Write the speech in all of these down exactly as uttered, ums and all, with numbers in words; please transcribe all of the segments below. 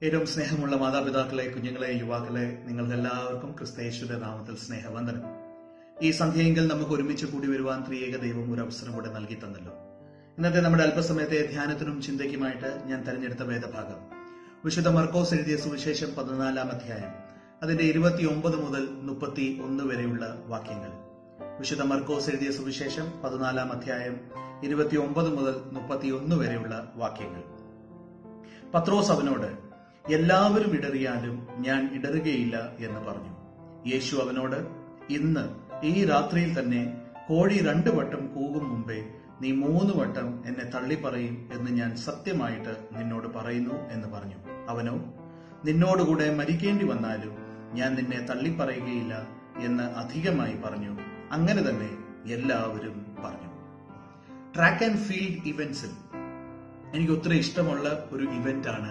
ഏറ്റവും സ്നേഹമുള്ള മാതാപിതാക്കളെ, കുഞ്ഞുങ്ങളെ, യുവാക്കളെ, നിങ്ങൾക്കെല്ലാവർക്കും ക്രിസ്തയേശുവിന്റെ നാമത്തിൽ സ്നേഹവന്ദനം. ഈ സന്ധ്യയെങ്കിൽ നമുക്ക് ഒരുമിച്ച് കൂടി വരുവാൻ ത്രിയേക ദൈവം ഒരു അവസരം കൂടെ നൽകി തന്നല്ലോ. ഇന്നത്തെ നമ്മുടെ അല്പസമയത്തെ ധ്യാനത്തിനും ചിന്തയ്ക്കുമായിട്ട് ഞാൻ തെരഞ്ഞെടുത്ത വേദഭാഗം വിശുദ്ധ മർക്കോസ് എഴുതിയ സുവിശേഷം പതിനാലാം അധ്യായം അതിന്റെ ഇരുപത്തി ഒമ്പത് മുതൽ മുപ്പത്തി ഒന്ന് വരെയുള്ള വാക്യങ്ങൾ. വിശുദ്ധ മർക്കോസ് എഴുതിയ സുവിശേഷം പതിനാലാം അധ്യായം ഇരുപത്തി ഒമ്പത് മുതൽ മുപ്പത്തി ഒന്ന് വരെയുള്ള വാക്യങ്ങൾ. പത്രോസ് അവനോട്, എല്ലാവരും ഇടറിയാലും ഞാൻ ഇടറുകയില്ല എന്ന് പറഞ്ഞു. യേശു അവനോട്, ഇന്ന് ഈ രാത്രിയിൽ തന്നെ കോഴി രണ്ടു വട്ടം കൂകും മുമ്പേ നീ മൂന്ന് വട്ടം എന്നെ തള്ളിപ്പറയും എന്ന് ഞാൻ സത്യമായിട്ട് നിന്നോട് പറയുന്നു എന്ന് പറഞ്ഞു. അവനോ, നിന്നോടുകൂടെ മരിക്കേണ്ടി വന്നാലും ഞാൻ നിന്നെ തള്ളിപ്പറയുകയില്ല എന്ന് അധികമായി പറഞ്ഞു. അങ്ങനെ തന്നെ എല്ലാവരും പറഞ്ഞു. ട്രാക്ക് ആൻഡ് ഫീൽഡ് ഇവന്റ്സിൽ എനിക്ക് ഒത്തിരി ഇഷ്ടമുള്ള ഒരു ഇവന്റ് ആണ്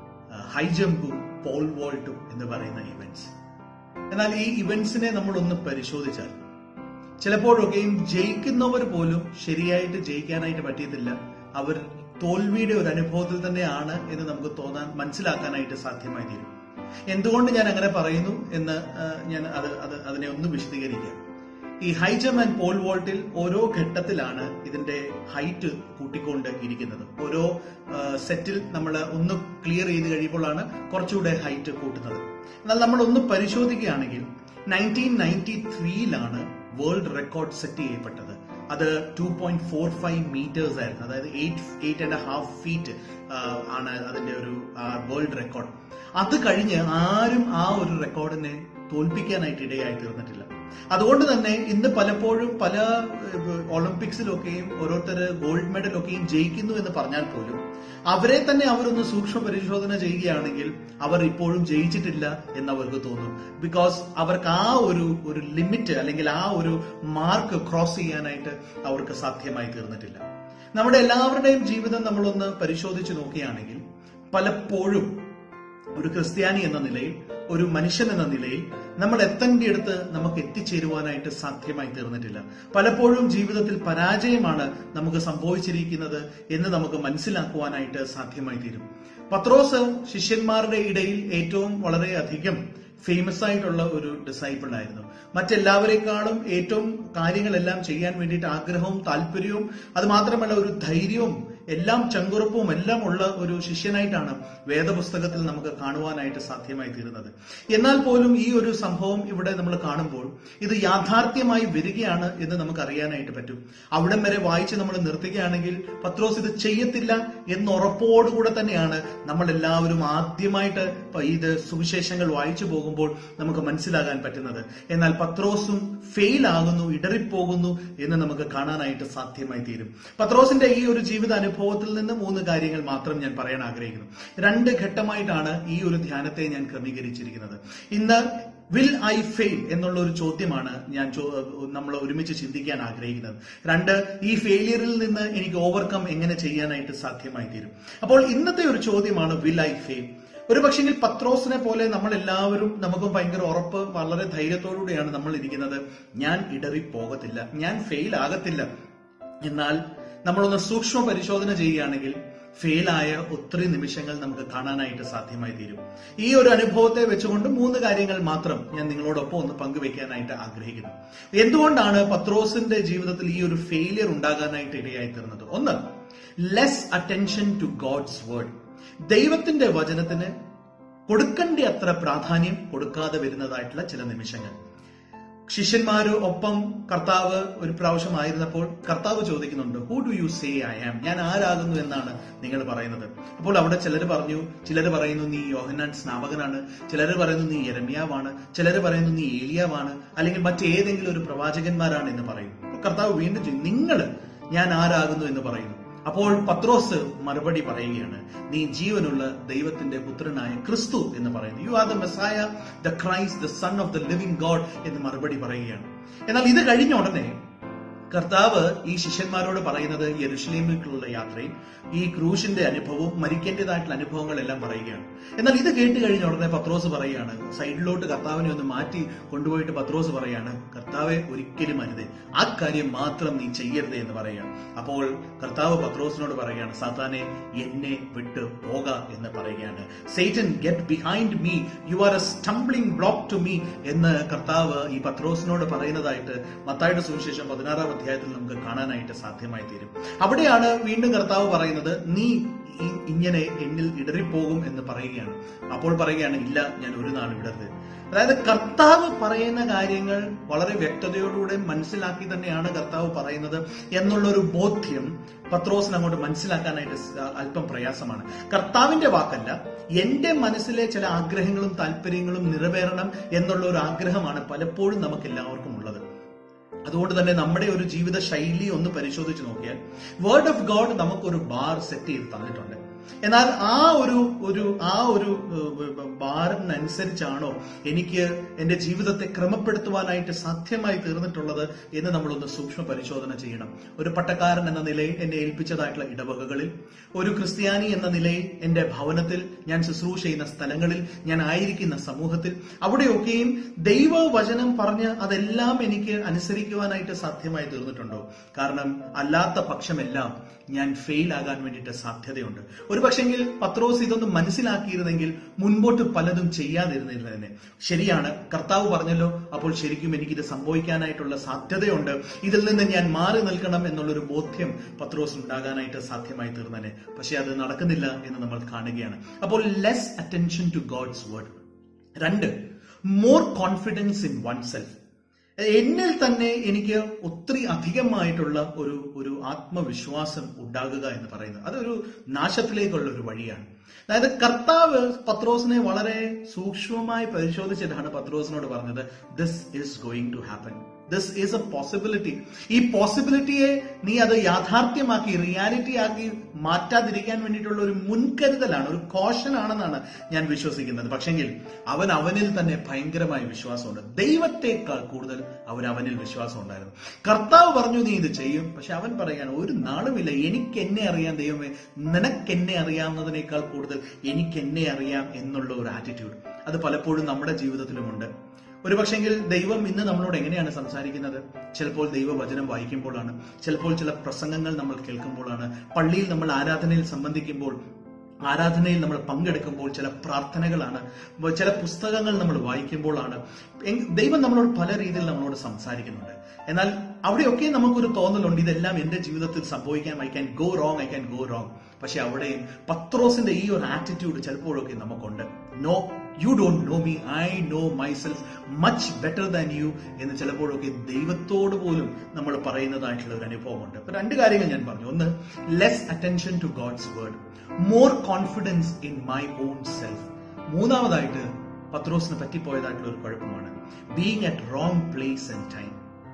ഹൈ ജമ്പും പോൾ വോൾട്ടും എന്ന് പറയുന്ന ഇവന്റ്സ്. എന്നാൽ ഈ ഇവന്റ്സിനെ നമ്മൾ ഒന്ന് പരിശോധിച്ചാൽ ചിലപ്പോഴൊക്കെയും ജയിക്കുന്നവർ പോലും ശരിയായിട്ട് ജയിക്കാനായിട്ട് പറ്റിയതില്ല. അവർ തോൽവിയുടെ ഒരു അനുഭവത്തിൽ തന്നെയാണ് എന്ന് നമുക്ക് തോന്നാൻ മനസ്സിലാക്കാനായിട്ട് സാധ്യമായി തീരും. എന്തുകൊണ്ട് ഞാൻ അങ്ങനെ പറയുന്നു എന്ന് ഞാൻ അത് അത് അതിനെ ഒന്ന് വിശദീകരിക്കാം. ഈ ഹൈ ജമ്പ് ആൻഡ് പോൾ വോൾട്ടിൽ ഓരോ ഘട്ടത്തിലാണ് ഇതിന്റെ ഹൈറ്റ് കൂട്ടിക്കൊണ്ട് ഇരിക്കുന്നത്. ഓരോ സെറ്റിൽ നമ്മൾ ഒന്ന് ക്ലിയർ ചെയ്ത് കഴിയുമ്പോഴാണ് കുറച്ചുകൂടെ ഹൈറ്റ് കൂട്ടുന്നത്. എന്നാൽ നമ്മൾ ഒന്ന് പരിശോധിക്കുകയാണെങ്കിൽ നയൻറ്റീൻ നയൻറ്റി ത്രീയിലാണ് വേൾഡ് റെക്കോർഡ് സെറ്റ് ചെയ്യപ്പെട്ടത്. അത് two point four five metres ആയിരുന്നു. അതായത് eight eight and half feet ആണ് അതിന്റെ ഒരു വേൾഡ് റെക്കോർഡ്. അത് കഴിഞ്ഞ് ആരും ആ ഒരു റെക്കോർഡിനെ തോൽപ്പിക്കാനായിട്ട് ഇടയായി തീർന്നിട്ടില്ല. അതുകൊണ്ട് തന്നെ ഇന്ന് പലപ്പോഴും പല ഒളിമ്പിക്സിലൊക്കെയും ഓരോരുത്തര് ഗോൾഡ് മെഡലൊക്കെയും ജയിക്കുന്നു എന്ന് പറഞ്ഞാൽ പോലും അവരെ തന്നെ അവരൊന്ന് സൂക്ഷ്മ പരിശോധന ചെയ്യുകയാണെങ്കിൽ അവർ ഇപ്പോഴും ജയിച്ചിട്ടില്ല എന്ന് അവർക്ക് തോന്നും. ബിക്കോസ് അവർക്ക് ആ ഒരു ഒരു ലിമിറ്റ് അല്ലെങ്കിൽ ആ ഒരു മാർക്ക് ക്രോസ് ചെയ്യാനായിട്ട് അവർക്ക് സാധ്യമായി തീർന്നിട്ടില്ല. നമ്മുടെ എല്ലാവരുടെയും ജീവിതം നമ്മളൊന്ന് പരിശോധിച്ച് നോക്കുകയാണെങ്കിൽ പലപ്പോഴും ഒരു ക്രിസ്ത്യാനി എന്ന നിലയിൽ, ഒരു മനുഷ്യൻ എന്ന നിലയിൽ നമ്മൾ എത്തേണ്ടിയെടുത്ത് നമുക്ക് എത്തിച്ചേരുവാനായിട്ട് സാധ്യമായി തീർന്നിട്ടില്ല. പലപ്പോഴും ജീവിതത്തിൽ പരാജയമാണ് നമുക്ക് സംഭവിച്ചിരിക്കുന്നത് എന്ന് നമുക്ക് മനസ്സിലാക്കുവാനായിട്ട് സാധ്യമായി തീരും. പത്രോസ് ശിഷ്യന്മാരുടെ ഇടയിൽ ഏറ്റവും വളരെയധികം ഫേമസ് ആയിട്ടുള്ള ഒരു ഡിസൈപ്പിൾ ആയിരുന്നു. മറ്റെല്ലാവരെക്കാളും ഏറ്റവും കാര്യങ്ങളെല്ലാം ചെയ്യാൻ വേണ്ടിയിട്ട് ആഗ്രഹവും താല്പര്യവും അത് മാത്രമല്ല ഒരു ധൈര്യവും എല്ലാം ചങ്കുറപ്പും എല്ലാം ഉള്ള ഒരു ശിഷ്യനായിട്ടാണ് വേദപുസ്തകത്തിൽ നമുക്ക് കാണുവാനായിട്ട് സാധ്യമായി തീരുന്നത്. എന്നാൽ പോലും ഈ ഒരു സംഭവം ഇവിടെ നമ്മൾ കാണുമ്പോൾ ഇത് യാഥാർത്ഥ്യമായി വരികയാണ് എന്ന് നമുക്ക് അറിയാനായിട്ട് പറ്റും. അവിടം വരെ വായിച്ച് നമ്മൾ നിർത്തുകയാണെങ്കിൽ പത്രോസ് ഇത് ചെയ്യത്തില്ല എന്ന ഉറപ്പോടുകൂടെ തന്നെയാണ് നമ്മൾ എല്ലാവരും ആദ്യമായിട്ട് ഇത് സുവിശേഷങ്ങൾ വായിച്ചു പോകുമ്പോൾ നമുക്ക് മനസ്സിലാകാൻ പറ്റുന്നത്. എന്നാൽ പത്രോസും ഫെയിൽ ആകുന്നു, ഇടറിപ്പോകുന്നു എന്ന് നമുക്ക് കാണാനായിട്ട് സാധ്യമായി തീരും. പത്രോസിന്റെ ഈ ഒരു ജീവിത അനുഭവത്തിൽ നിന്ന് മൂന്ന് കാര്യങ്ങൾ മാത്രം ഞാൻ പറയാൻ ആഗ്രഹിക്കുന്നു. രണ്ട് ഘട്ടമായിട്ടാണ് ഈ ഒരു ധ്യാനത്തെ ഞാൻ ക്രമീകരിച്ചിരിക്കുന്നത്. ഇന്ന് വിൽ ഐ ഫെയിൽ എന്നുള്ള ഒരു ചോദ്യമാണ് ഞാൻ നമ്മൾ ഒരുമിച്ച് ചിന്തിക്കാൻ ആഗ്രഹിക്കുന്നത്. രണ്ട്, ഈ ഫെയിലിയറിൽ നിന്ന് എനിക്ക് ഓവർകം എങ്ങനെ ചെയ്യാനായിട്ട് സാധ്യമായി തീരും. അപ്പോൾ ഇന്നത്തെ ഒരു ചോദ്യമാണ് വിൽ ഐ ഫെയിൽ. ഒരു പക്ഷെങ്കിൽ പത്രോസിനെ പോലെ നമ്മൾ എല്ലാവരും നമുക്ക് ഭയങ്കര ഉറപ്പ്, വളരെ ധൈര്യത്തോടുകൂടിയാണ് നമ്മൾ ഇരിക്കുന്നത്. ഞാൻ ഇടറിപ്പോകത്തില്ല, ഞാൻ ഫെയിൽ ആകത്തില്ല. എന്നാൽ നമ്മളൊന്ന് സൂക്ഷ്മ പരിശോധന ചെയ്യുകയാണെങ്കിൽ ഫെയിലായ ഒത്തിരി നിമിഷങ്ങൾ നമുക്ക് കാണാനായിട്ട് സാധ്യമായി തീരും. ഈ ഒരു അനുഭവത്തെ വെച്ചുകൊണ്ട് മൂന്ന് കാര്യങ്ങൾ മാത്രം ഞാൻ നിങ്ങളോടൊപ്പം ഒന്ന് പങ്കുവെക്കാനായിട്ട് ആഗ്രഹിക്കുന്നു. എന്തുകൊണ്ടാണ് പത്രോസിന്റെ ജീവിതത്തിൽ ഈ ഒരു ഫെയിലിയർ ഉണ്ടാകാനായിട്ട് ഇടയായി തീർന്നത്? ഒന്ന്, less attention to God's word. ദൈവത്തിന്റെ വചനത്തിന് കൊടുക്കേണ്ട അത്ര പ്രാധാന്യം കൊടുക്കാതെ വരുന്നതായിട്ടുള്ള ചില നിമിഷങ്ങൾ. ശിഷ്യന്മാര് ഒപ്പം കർത്താവ് ഒരു പ്രാവശ്യമായിരുന്നപ്പോൾ കർത്താവ് ചോദിക്കുന്നുണ്ട്, who do you say I am? ഞാൻ ആരാകുന്നു എന്നാണ് നിങ്ങൾ പറയുന്നത്? അപ്പോൾ അവിടെ ചിലർ പറഞ്ഞു, ചിലർ പറയുന്നു നീ യോഹന്നാൻ സ്നാപകനാണ്, ചിലർ പറയുന്നു നീ യെരമ്യാവാണ്, ചിലർ പറയുന്നു നീ ഏലിയാവാണ്, അല്ലെങ്കിൽ മറ്റേതെങ്കിലും ഒരു പ്രവാചകന്മാരാണ് എന്ന് പറയും. കർത്താവ് വീണ്ടും ചെയ്യും, നിങ്ങൾ ഞാൻ ആരാകുന്നു എന്ന് പറയുന്നു. അപ്പോൾ പത്രോസ് മറുപടി പറയുകയാണ്, നീ ജീവനുള്ള ദൈവത്തിന്റെ പുത്രനായ ക്രിസ്തു എന്ന് പറയുന്നു. You are the Messiah, the Christ, the son of the living God എന്ന് മറുപടി പറയുകയാണ്. എന്നാൽ ഇത് കഴിഞ്ഞ ഉടനെ കർത്താവ് ഈ ശിഷ്യന്മാരോട് പറയുന്നത് യെരുശലേമിലേക്കുള്ള യാത്രയും ഈ ക്രൂശിന്റെ അനുഭവവും മരിക്കേണ്ടതായിട്ടുള്ള അനുഭവങ്ങളെല്ലാം പറയുകയാണ്. എന്നാൽ ഇത് കേട്ട് കഴിഞ്ഞ ഉടനെ പത്രോസ് പറയുകയാണ്, സൈഡിലോട്ട് കർത്താവിനെ ഒന്ന് മാറ്റി കൊണ്ടുപോയിട്ട് പത്രോസ് പറയാണ്, കർത്താവെ ഒരിക്കലും അരുതേ, ആ കാര്യം മാത്രം നീ ചെയ്യരുതേ എന്ന് പറയുകയാണ്. അപ്പോൾ കർത്താവ് പത്രോസിനോട് പറയുകയാണ്, സാത്താനെ എന്നെ വിട്ട് പോക എന്ന് പറയുകയാണ്. Satan, get behind me, you are a stumbling block to me എന്ന് കർത്താവ് ഈ പത്രോസിനോട് പറയുന്നതായിട്ട് മത്തായിയുടെ സുവിശേഷം പതിനാറാം അധ്യായത്തിൽ നമുക്ക് കാണാനായിട്ട് സാധ്യമായി തീരും. അവിടെയാണ് വീണ്ടും കർത്താവ് പറയുന്നത്, നീ ഇങ്ങനെ എന്നിൽ ഇടറിപ്പോകും എന്ന് പറയുകയാണ്. അപ്പോൾ പറയുകയാണ്, ഇല്ല, ഞാൻ ഒരു നാൾ ഇടരുത്. അതായത് കർത്താവ് പറയുന്ന കാര്യങ്ങൾ വളരെ വ്യക്തതയോടുകൂടെ മനസ്സിലാക്കി തന്നെയാണ് കർത്താവ് പറയുന്നത് എന്നുള്ളൊരു ബോധ്യം പത്രോസിന് അങ്ങോട്ട് മനസ്സിലാക്കാനായിട്ട് അല്പം പ്രയാസമാണ്. കർത്താവിന്റെ വാക്കല്ല, എന്റെ മനസ്സിലെ ചില ആഗ്രഹങ്ങളും താല്പര്യങ്ങളും നിറവേറണം എന്നുള്ള ഒരു ആഗ്രഹമാണ് പലപ്പോഴും നമുക്ക് എല്ലാവർക്കും ഉള്ളത്. അതുകൊണ്ട് തന്നെ നമ്മുടെ ഒരു ജീവിത ശൈലി ഒന്ന് പരിശോധിച്ച് നോക്കിയാൽ വേർഡ് ഓഫ് ഗോഡ് നമുക്കൊരു ബാർ സെറ്റ് ചെയ്ത് തന്നിട്ടുണ്ട്. എന്നാൽ ആ ഒരു ഒരു ആ ഒരു ബാറിനനുസരിച്ചാണോ എനിക്ക് എന്റെ ജീവിതത്തെ ക്രമപ്പെടുത്തുവാനായിട്ട് സാധ്യമായി തീർന്നിട്ടുള്ളത് എന്ന് നമ്മളൊന്ന് സൂക്ഷ്മ പരിശോധന ചെയ്യണം. ഒരു പട്ടക്കാരൻ എന്ന നിലയിൽ എന്നെ ഏൽപ്പിച്ചതായിട്ടുള്ള ഇടവകകളിൽ, ഒരു ക്രിസ്ത്യാനി എന്ന നിലയിൽ എന്റെ ഭവനത്തിൽ, ഞാൻ ശുശ്രൂഷ ചെയ്യുന്ന സ്ഥലങ്ങളിൽ, ഞാൻ ആയിരിക്കുന്ന സമൂഹത്തിൽ, അവിടെയൊക്കെയും ദൈവവചനം പറഞ്ഞ് അതെല്ലാം എനിക്ക് അനുസരിക്കുവാനായിട്ട് സാധ്യമായി തീർന്നിട്ടുണ്ടോ? കാരണം അല്ലാത്ത പക്ഷമെല്ലാം ഞാൻ ഫെയിൽ ആകാൻ വേണ്ടിയിട്ട് സാധ്യതയുണ്ട്. ഒരു പക്ഷെങ്കിൽ പത്രോസ് ഇതൊന്നും മനസ്സിലാക്കിയിരുന്നെങ്കിൽ മുൻപോട്ട് പലതും ചെയ്യാതിരുന്നിരുന്നതിനെ. ശരിയാണ്, കർത്താവ് പറഞ്ഞല്ലോ, അപ്പോൾ ശരിക്കും എനിക്കിത് സംഭവിക്കാനായിട്ടുള്ള സാധ്യതയുണ്ട്, ഇതിൽ നിന്ന് ഞാൻ മാറി നിൽക്കണം എന്നുള്ളൊരു ബോധ്യം പത്രോസ് ഉണ്ടാകാനായിട്ട് സാധ്യമായി തീർന്നതിനെ. പക്ഷെ അത് നടക്കുന്നില്ല എന്ന് നമ്മൾ കാണുകയാണ്. അപ്പോൾ less attention to God's word. രണ്ട്, more confidence in oneself. എന്നിൽ തന്നെ എനിക്ക് ഒത്തിരി അധികമായിട്ടുള്ള ഒരു ഒരു ആത്മവിശ്വാസം ഉണ്ടാകുക എന്ന് പറയുന്നത് അതൊരു നാശത്തിലേക്കുള്ള ഒരു വഴിയാണ്. അതായത് കർത്താവ് പത്രോസിനെ വളരെ സൂക്ഷ്മമായി പരിശോധിച്ചിട്ടാണ് പത്രോസിനോട് പറഞ്ഞത്, this is going to happen, this is a possibility. ഈ പോസിബിലിറ്റിയെ നീ അത് യാഥാർത്ഥ്യമാക്കി റിയാലിറ്റി ആക്കി മാറ്റാതിരിക്കാൻ വേണ്ടിയിട്ടുള്ള ഒരു മുൻകരുതലാണ്, ഒരു കോഷൻ ആണെന്നാണ് ഞാൻ വിശ്വസിക്കുന്നത്. പക്ഷെങ്കിൽ അവൻ അവനിൽ തന്നെ ഭയങ്കരമായ വിശ്വാസമുണ്ട്. ദൈവത്തെക്കാൾ കൂടുതൽ അവൻ അവനിൽ വിശ്വാസം ഉണ്ടായിരുന്നു. കർത്താവ് പറഞ്ഞു നീ ഇത് ചെയ്യും, പക്ഷെ അവൻ പറയാണ്, ഒരു നാളുമില്ല, എനിക്ക് എന്നെ അറിയാം ദൈവമേ, നിനക്കെന്നെ അറിയാവുന്നതിനേക്കാൾ കൂടുതൽ എനിക്ക് എന്നെ അറിയാം എന്നുള്ള ഒരു ആറ്റിറ്റ്യൂഡ് അത് പലപ്പോഴും നമ്മുടെ ജീവിതത്തിലുമുണ്ട്. ഒരു പക്ഷെങ്കിൽ ദൈവം ഇന്ന് നമ്മളോട് എങ്ങനെയാണ് സംസാരിക്കുന്നത്? ചിലപ്പോൾ ദൈവവചനം വായിക്കുമ്പോഴാണ്, ചിലപ്പോൾ ചില പ്രസംഗങ്ങൾ നമ്മൾ കേൾക്കുമ്പോഴാണ്, പള്ളിയിൽ നമ്മൾ ആരാധനയിൽ സംബന്ധിക്കുമ്പോൾ, ആരാധനയിൽ നമ്മൾ പങ്കെടുക്കുമ്പോൾ, ചില പ്രാർത്ഥനകളാണ്, ചില പുസ്തകങ്ങൾ നമ്മൾ വായിക്കുമ്പോഴാണ് ദൈവം നമ്മളോട് പല രീതിയിൽ നമ്മളോട് സംസാരിക്കുന്നുണ്ട്. എന്നാൽ അവിടെയൊക്കെ നമുക്കൊരു തോന്നലുണ്ട്, ഇതെല്ലാം എന്റെ ജീവിതത്തിൽ സംഭവിക്കാൻ, I can go wrong, I can go wrong. പക്ഷെ അവിടെയും പത്രോസിന്റെ ഈ ഒരു ആറ്റിറ്റ്യൂഡ് ചിലപ്പോഴൊക്കെ നമുക്കുണ്ട്. No, you don't know me, I know myself much better than you എന്ന് ചിലപ്പോഴൊക്കെ ദൈവത്തോട് പോലും നമ്മൾ പറയുന്നതായിട്ടുള്ള ഒരു അനുഭവമുണ്ട്. അപ്പൊ രണ്ട് കാര്യങ്ങൾ ഞാൻ പറഞ്ഞു. ഒന്ന്, less attention to God's word, more confidence in my own self. മൂന്നാമതായിട്ട് പത്രോസിന് പറ്റിപ്പോയതായിട്ടുള്ള ഒരു കുഴപ്പമാണ് being at wrong place and time.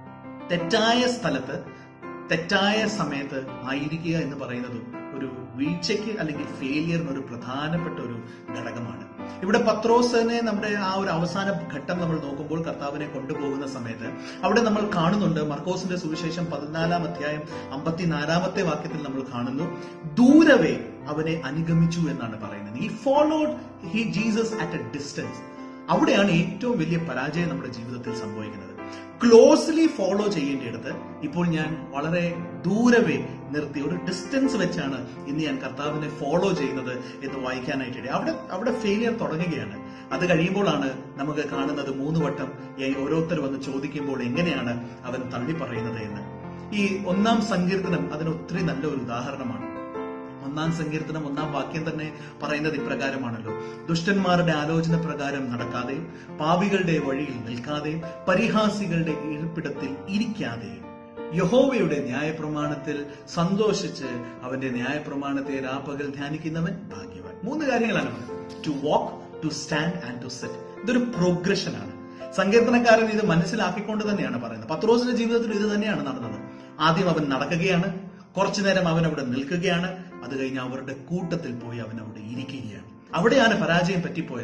തെറ്റായ സ്ഥലത്ത് തെറ്റായ സമയത്ത് ആയിരിക്കുക എന്ന് പറയുന്നതും ഒരു വീഴ്ചയ്ക്ക് അല്ലെങ്കിൽ ഫെയിലിയറിന് ഒരു പ്രധാനപ്പെട്ട ഒരു ഘടകമാണ്. ഇവിടെ പത്രോസിനെ നമ്മുടെ ആ ഒരു അവസാന ഘട്ടം നമ്മൾ നോക്കുമ്പോൾ കർത്താവിനെ കൊണ്ടുപോകുന്ന സമയത്ത് അവിടെ നമ്മൾ കാണുന്നുണ്ട്, മർക്കോസിന്റെ സുവിശേഷം പതിനാലാം അധ്യായം അമ്പത്തിനാലാമത്തെ വാക്യത്തിൽ നമ്മൾ കാണുന്നു, ദൂരവേ അവനെ അനുഗമിച്ചു എന്നാണ് പറയുന്നത്. ഈ followed he Jesus at a distance. അവിടെയാണ് ഏറ്റവും വലിയ പരാജയം നമ്മുടെ ജീവിതത്തിൽ സംഭവിക്കുന്നത്. ക്ലോസ്ലി ഫോളോ ചെയ്യേണ്ടിടത്ത് ഇപ്പോൾ ഞാൻ വളരെ ദൂരവേ നിർത്തി, ഒരു ഡിസ്റ്റൻസ് വെച്ചാണ് ഇന്ന് ഞാൻ കർത്താവിനെ ഫോളോ ചെയ്യുന്നത് എന്ന് വായിക്കാനായിട്ട് അവിടെ അവിടെ ഫെയിലിയർ തുടങ്ങുകയാണ്. അത് കഴിയുമ്പോഴാണ് നമുക്ക് കാണുന്നത് മൂന്ന് വട്ടം ഓരോരുത്തർ വന്ന് ചോദിക്കുമ്പോൾ എങ്ങനെയാണ് അവൻ തള്ളി പറയുന്നത് എന്ന്. ഈ ഒന്നാം സങ്കീർത്തനം അതിന് ഒത്തിരി നല്ലൊരു ഉദാഹരണമാണ്. ഒന്നാം സങ്കീർത്തനം ഒന്നാം വാക്യം തന്നെ പറയുന്നത് ഇപ്രകാരമാണല്ലോ, ദുഷ്ടന്മാരുടെ ആലോചന പ്രകാരം നടക്കാതെയും പാപികളുടെ വഴിയിൽ നിൽക്കാതെയും പരിഹാസികളുടെ ഇരിപ്പിടത്തിൽ ഇരിക്കാതെയും യഹോവയുടെ ന്യായപ്രമാണത്തിൽ സന്തോഷിച്ച് അവന്റെ ന്യായപ്രമാണത്തെ രാപ്പകൽ ധ്യാനിക്കുന്നവൻ ഭാഗ്യവാൻ. മൂന്ന് കാര്യങ്ങളാണ് പറയുന്നത്: to walk, to stand and to sit. ഇതൊരു പ്രോഗ്രഷനാണ്. സങ്കീർത്തനക്കാരൻ ഇത് മനസ്സിലാക്കിക്കൊണ്ട് തന്നെയാണ് പറയുന്നത്. പത്രോസിന്റെ ജീവിതത്തിൽ ഇത് തന്നെയാണ് നടന്നത്. ആദ്യം അവൻ നടക്കുകയാണ്, കുറച്ചു നേരം അവൻ അവിടെ നിൽക്കുകയാണ്, അത് കഴിഞ്ഞ് അവരുടെ കൂട്ടത്തിൽ പോയി അവൻ അവിടെ ഇരിക്കുകയാണ്. അവിടെയാണ് പരാജയം പറ്റിപ്പോയത്.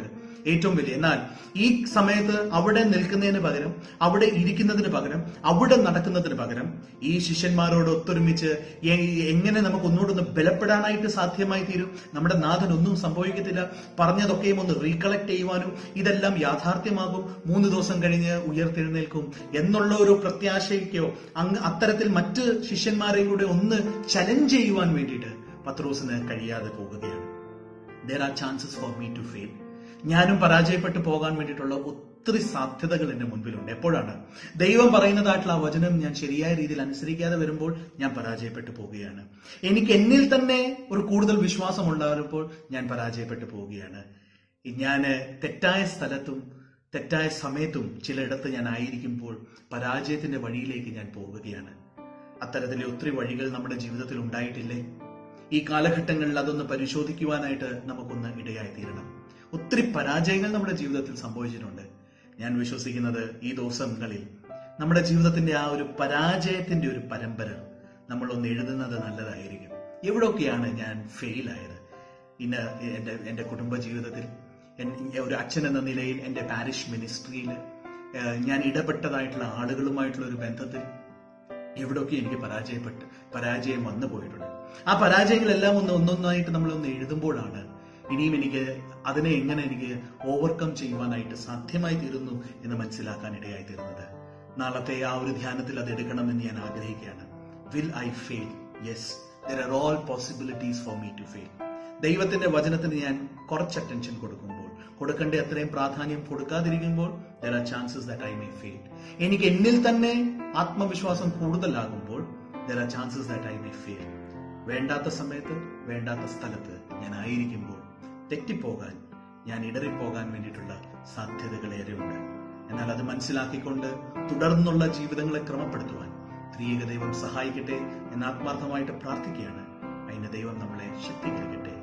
ഏറ്റവും വലിയ. എന്നാൽ ഈ സമയത്ത് അവിടെ നിൽക്കുന്നതിന് പകരം, അവിടെ ഇരിക്കുന്നതിന് പകരം, അവിടെ നടക്കുന്നതിന് പകരം ഈ ശിഷ്യന്മാരോട് ഒത്തൊരുമിച്ച് എങ്ങനെ നമുക്ക് ഒന്നുകൂടെ ബലപ്പെടാനായിട്ട് സാധ്യമായി തീരും. നമ്മുടെ നാഥൻ ഒന്നും സംഭവിക്കത്തില്ല, പറഞ്ഞതൊക്കെയും ഒന്ന് റീകളക്ട് ചെയ്യുവാനും ഇതെല്ലാം യാഥാർത്ഥ്യമാകും, മൂന്ന് ദിവസം കഴിഞ്ഞ് ഉയർത്തെഴുന്നേൽക്കും എന്നുള്ള ഒരു പ്രത്യാശയ്ക്കോ അങ്ങ് അത്തരത്തിൽ മറ്റ് ശിഷ്യന്മാരെയും കൂടെ ഒന്ന് ചലഞ്ച് ചെയ്യുവാൻ വേണ്ടിയിട്ട് പത്രോസിന് കഴിയാതെ പോകുകയാണ്. There are chances for me to fail. ഞാനും പരാജയപ്പെട്ടു പോകാൻ വേണ്ടിയിട്ടുള്ള ഒത്തിരി സാധ്യതകൾ എന്റെ മുൻപിലുണ്ട്. എപ്പോഴാണ് ദൈവം പറയുന്നതായിട്ടുള്ള ആ വചനം ഞാൻ ശരിയായ രീതിയിൽ അനുസരിക്കാതെ വരുമ്പോൾ ഞാൻ പരാജയപ്പെട്ടു പോവുകയാണ്. എനിക്ക് എന്നിൽ തന്നെ ഒരു കൂടുതൽ വിശ്വാസം ഉണ്ടാകുമ്പോൾ ഞാൻ പരാജയപ്പെട്ടു പോവുകയാണ്. ഞാൻ തെറ്റായ സ്ഥലത്തും തെറ്റായ സമയത്തും ചിലയിടത്ത് ഞാൻ ആയിരിക്കുമ്പോൾ പരാജയത്തിന്റെ വഴിയിലേക്ക് ഞാൻ പോവുകയാണ്. അത്തരത്തിലെ ഒത്തിരി വഴികൾ നമ്മുടെ ജീവിതത്തിൽ ഉണ്ടായിട്ടില്ലേ? ഈ കാലഘട്ടങ്ങളിൽ അതൊന്ന് പരിശോധിക്കുവാനായിട്ട് നമുക്കൊന്ന് ഇടയായി തീരണം. ഒത്തിരി പരാജയങ്ങൾ നമ്മുടെ ജീവിതത്തിൽ സംഭവിച്ചിട്ടുണ്ട്. ഞാൻ വിശ്വസിക്കുന്നത് ഈ ദിവസങ്ങളിൽ നമ്മുടെ ജീവിതത്തിന്റെ ആ ഒരു പരാജയത്തിന്റെ ഒരു പരമ്പര നമ്മളൊന്ന് എഴുതുന്നത് നല്ലതായിരിക്കും. എവിടെയൊക്കെയാണ് ഞാൻ ഫെയിലായത്? ഇന്ന് എന്റെ എന്റെ കുടുംബ ജീവിതത്തിൽ, ഒരു അച്ഛൻ എന്ന നിലയിൽ എന്റെ പാരിഷ് മിനിസ്ട്രിയിൽ ഞാൻ ഇടപെട്ടതായിട്ടുള്ള ആളുകളുമായിട്ടുള്ള ഒരു ബന്ധത്തിൽ എവിടെയൊക്കെ എനിക്ക് പരാജയപ്പെട്ട് പരാജയം വന്നു പോയിട്ടുണ്ട്. ആ പരാജയങ്ങളെല്ലാം ഒന്ന് ഒന്നൊന്നായിട്ട് നമ്മളൊന്ന് എഴുതുമ്പോഴാണ് ഇനിയും എനിക്ക് അതിനെ എങ്ങനെ എനിക്ക് ഓവർകം ചെയ്യുവാനായിട്ട് സാധ്യമായി തീരുന്നു എന്ന് മനസ്സിലാക്കാൻ ഇടയായി തീരുന്നത്. നാളത്തെ ആ ഒരു ധ്യാനത്തിൽ അത് എടുക്കണമെന്ന് ഞാൻ ആഗ്രഹിക്കുകയാണ്. Will I fail? Yes, there are all possibilities for me to fail. ദൈവത്തിന്റെ വചനത്തിന് ഞാൻ കുറച്ച് അറ്റൻഷൻ കൊടുക്കുമ്പോൾ, കൊടുക്കേണ്ട അത്രയും പ്രാധാന്യം കൊടുക്കാതിരിക്കുമ്പോൾ there are chances that I may fail. എനിക്ക് എന്നിൽ തന്നെ ആത്മവിശ്വാസം കൂടുതലാകുമ്പോൾ there are chances that I may fail. വേണ്ടാത്ത സമയത്ത് വേണ്ടാത്ത സ്ഥലത്ത് ഞാൻ ആയിരിക്കുമ്പോൾ തെറ്റിപ്പോകാൻ, ഞാൻ ഇടറിപ്പോകാൻ വേണ്ടിയിട്ടുള്ള സാധ്യതകളേറെയുണ്ട്. എന്നാൽ അത് മനസ്സിലാക്കിക്കൊണ്ട് തുടർന്നുള്ള ജീവിതങ്ങളെ ക്രമപ്പെടുത്തുവാൻ ത്രിയേക ദൈവം സഹായിക്കട്ടെ എന്ന് ആത്മാർത്ഥമായിട്ട് പ്രാർത്ഥിക്കുകയാണ്. അതിന് ദൈവം നമ്മളെ ശക്തീകരിക്കട്ടെ.